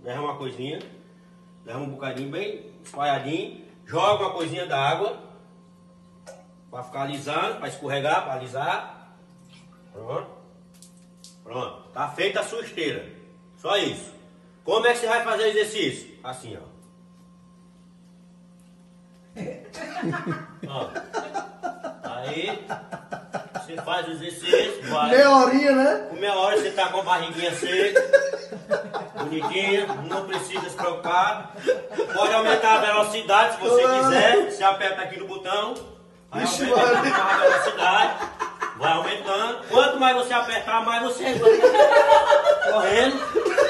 derrama uma coisinha, derrama um bocadinho bem espalhadinho, joga uma coisinha d'água para ficar alisando, para escorregar, para alisar. Pronto. Pronto. Tá feita a sua esteira. Só isso. Como é que você vai fazer o exercício? Assim, ó. Ó. Aí você faz o exercício, vai. Meia horinha, né? Com meia hora você tá com a barriguinha seca, bonitinha, não precisa se preocupar. Pode aumentar a velocidade se você quiser. Você aperta aqui no botão, aí aumenta a velocidade, vai aumentando. Quanto mais você apertar, mais você vai correndo.